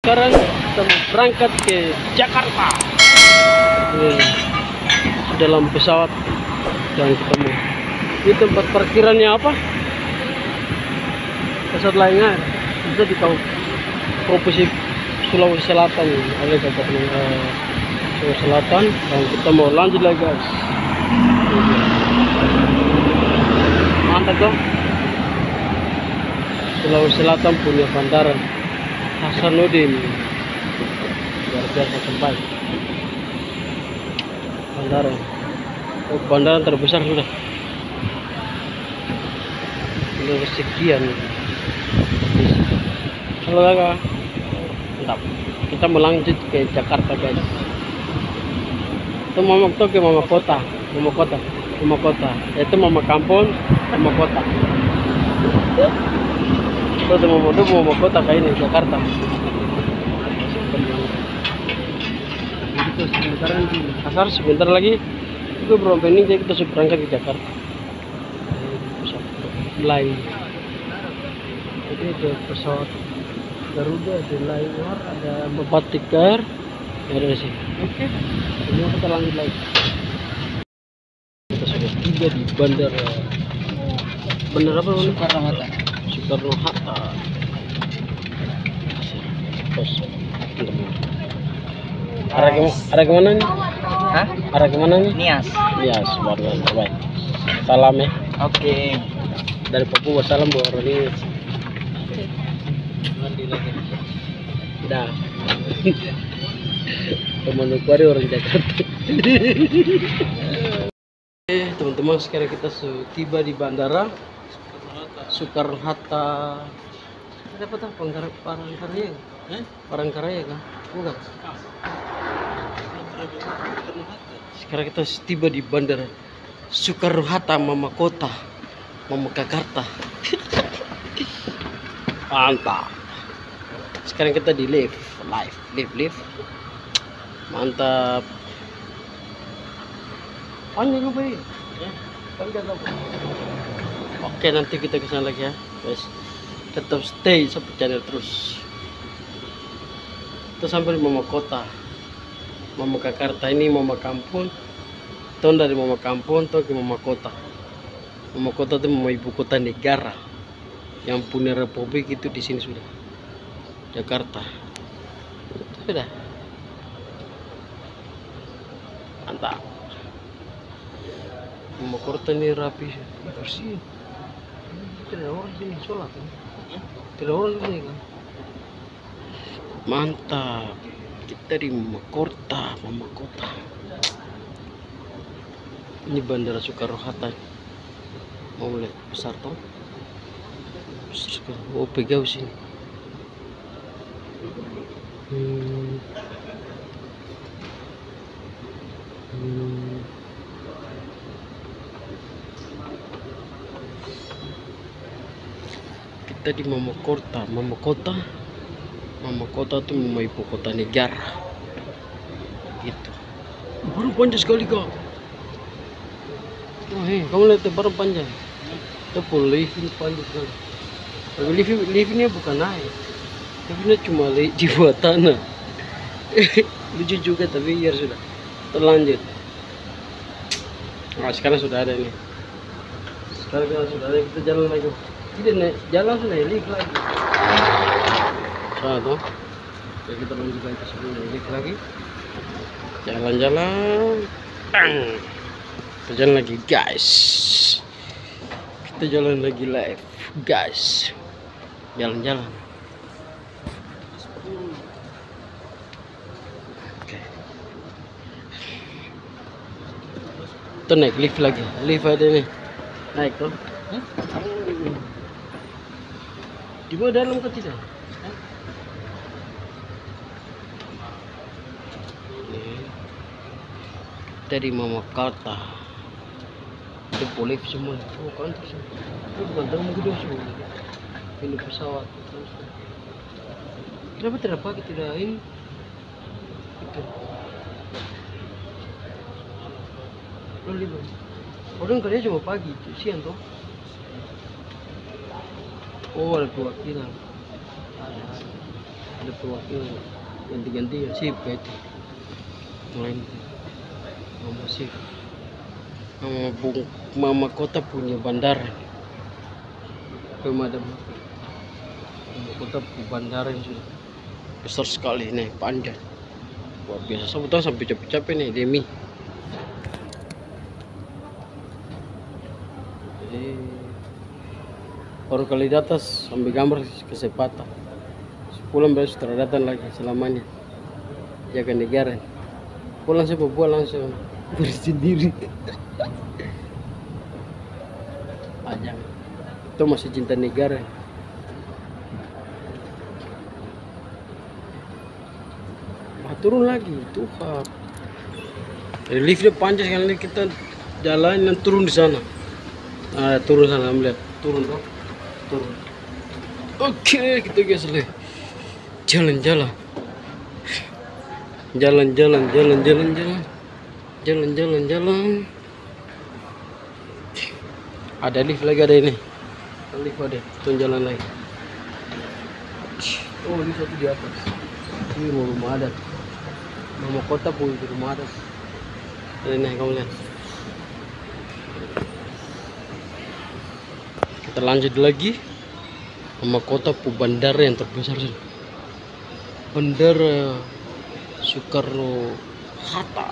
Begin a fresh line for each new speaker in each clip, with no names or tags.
Sekarang kita mau berangkat ke Jakarta. Dalam pesawat dan ketemu. Ini tempat parkirannya apa? Pesawat Lion Air. Bisa di Provinsi Sulawesi Selatan oleh Kabupaten Sulawesi Selatan. Dan kita mau lanjut lagi, guys. Mantap dong. Sulawesi Selatan punya bandara Hasanuddin, luar biasa sampai bandara terbesar sudah. Ini kesekian. Halo kakak, mantap. Kita melanjut ke Jakarta, guys. Itu mama ke mama kota. Itu mama kampung, mama kota. Itu mama kota kayak ini Jakarta. Sebentar lagi itu berapa ini jadi kita sudah berangkat ke Jakarta. Lain. Jadi ada pesawat Garuda, ada Lion Air, ada Batikar, ada di sini. Oke. Ini kita lanjut lagi. Kita sudah tiba di bandara apa namanya? Soekarno-Hatta. Arah kemana nih?
Hah?
Arah kemana nih?
Nias.
Nias, baik. Salam ya.
Oke.
Dari Papua salam buat orang Nias. Dah. Teman kuari orang Jakarta. Teman-teman, sekarang kita tiba di bandara Soekarno-Hatta. Ada apa tuh? Parangkaraya? Parangkaraya kan? Bukan. Sekarang kita tiba di bandara Soekarno-Hatta, mama kota, mama Jakarta. Mantap. Sekarang kita di live. Mantap. Panjang lu baik. Oke, nanti kita kesana lagi ya, guys. Tetap stay sampai channel terus. Kita sampai di mama kota, mama Jakarta. Ini mama kampung. Tahun dari mama kampung ke mama kota. Mama kota itu mama ibu kota negara yang punya republik itu di sini sudah. Jakarta. Sudah. Mantap. Mama kota ini rapi, bersih. Tidak orang sini sholat kan? Tidak orang sini kan? Mantap. Kita di mama kota. Ini bandara Soekarno-Hatta. Mau lihat besar toh? Oh, pegau sini. Kita di mama kota tuh mama ibu kota negara gitu. Baru panjang sekali kak. Oh, kamu lihat baru panjang. Itu lift ini panjang sekali. Tapi lift ini bukan naik, tapi ini cuma di bawah tanah. Lucu juga, tapi ya sudah terlanjut. Nah, sekarang sudah ada nih. Kita jalan lagi. Tidak naik jalan sudah lift lagi. Tuh. Jadi kita lanjut lagi ke sebelum lift lagi. Jalan-jalan. Kita jalan lagi, guys. Kita jalan lagi live, guys. Jalan-jalan. Oke. Tuh naik lift lagi. Lift ada nih. Naik tuh. Di bawah dalam ke tidak? Dari mama kota. Itu boleh semua. Oh kan terus. Itu bukan dalam gede semua. Ini pesawat. Kenapa tidak pakai tidak ini? Itu. Lalu orang kerja cuma pagi, siang toh. Oh, ada perwakilan. ada perwakilan ganti-ganti ya sip itu lain mama sip mama kota punya bandara pemadam mama kota punya bandara yang sudah besar sekali nih, panjang luar biasa. Sebetulnya sampai capek-capek nih demi baru kali di atas ambil gambar kesempatan pulang besok sudah datang lagi selamanya jaga negara pulang sepak bola langsung bersendiri panjang itu masih cinta negara. Turun lagi Tuhan, liftnya panjang sekali kita jalan dan turun di sana. Turun sana melihat turun dong. Turun. Oke, kita guys jalan-jalan. Jalan-jalan. Ada lift lagi ada ini. Lift ada, turun jalan lagi. Oh, ini satu di atas. Ini mau rumah adat. Mama kota punya di rumah adat. Ini kamu lihat. Kita lanjut lagi. Mama kota punya bandara yang terbesar sih. Bandara Soekarno Hatta.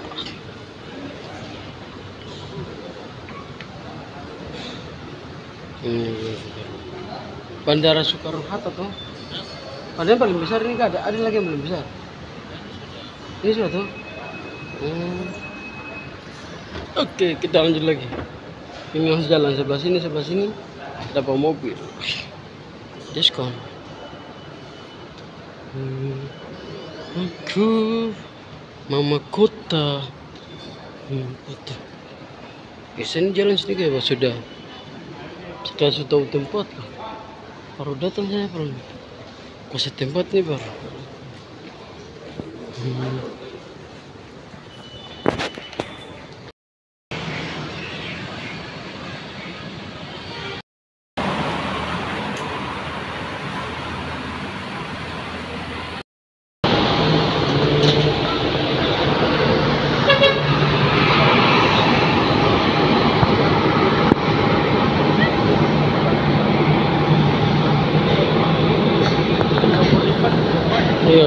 Bandara Soekarno Hatta tuh. Padahal paling besar ini kan ada lagi yang paling besar. Ini sudah tuh. Oke, kita lanjut lagi. Ini harus jalan sebelah sini dapat mobil. Diskon. Aku mama kota. Kota. Biasanya jalan sini kayak sudah. Setelah sudah tahu tempat kan. Baru datang saya baru. Kuasa tempat nih baru. Iya.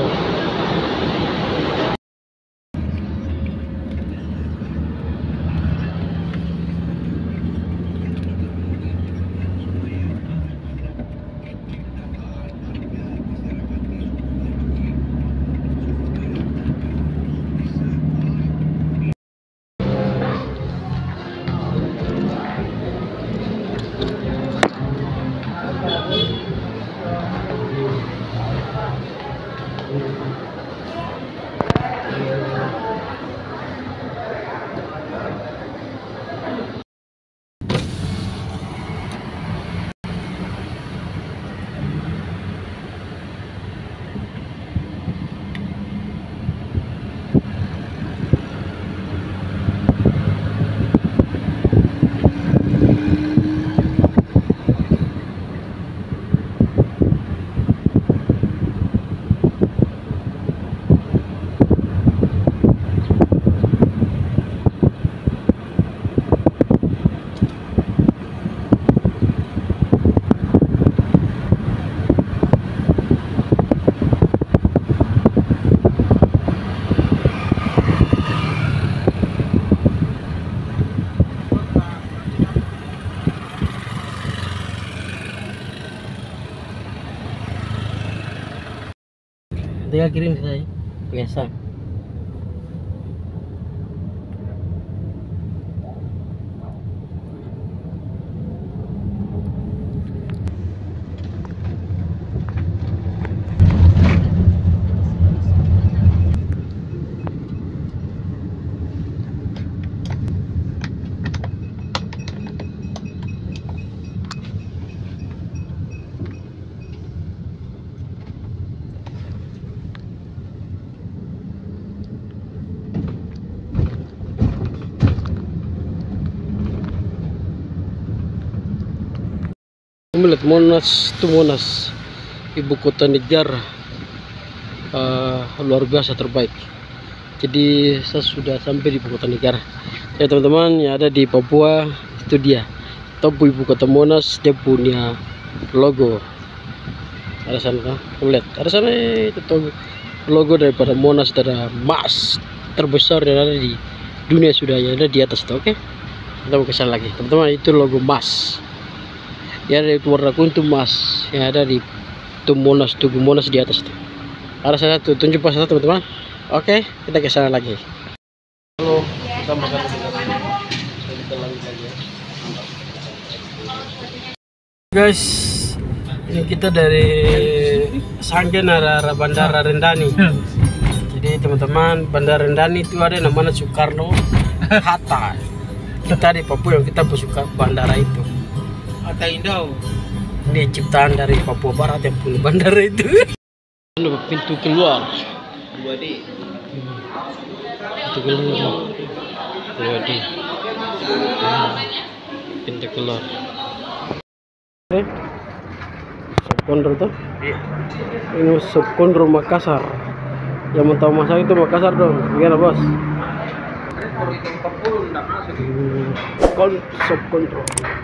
Dia kirim saya biasa. Melihat Monas, itu Monas, ibu kota negara. luar biasa terbaik. Jadi saya sudah sampai di ibu kota negara ya teman-teman, yang ada di Papua. Itu dia top ibu kota Monas, dia punya logo. Ada sana, lihat ada sana itu logo daripada Monas, ada emas terbesar yang ada di dunia sudah yang ada di atas tuh. Oke, kita mau kesana lagi teman-teman. Itu logo emas ya, ada itu warna kuning emas yang ada di Tugu Monas di atas tuh. Ada sana tuh, tunjuk pas satu teman-teman. Oke, kita ke sana lagi. Halo, kita makan guys. Ini kita dari Sanggen arah Bandara Rendani. Jadi teman-teman, Bandara Rendani itu ada namanya Soekarno Hatta. Kita di Papua yang kita bersuka bandara itu. Hatta Indah. Ini ciptaan dari Papua Barat yang punya bandara itu. Pintu keluar. 2D. Pintu keluar. 2D. Pintu keluar. Sop Kondro tuh. Ini Sop Kondro Makassar. Yang mau tahu masak itu Makassar dong. Gimana bos? Sop Kondro.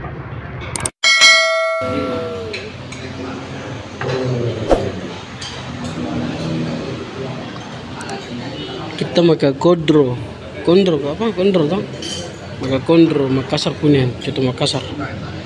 Kita makan Kondro apa? Kondro tuh. Maka Kondro Makassar punya, contoh Makassar.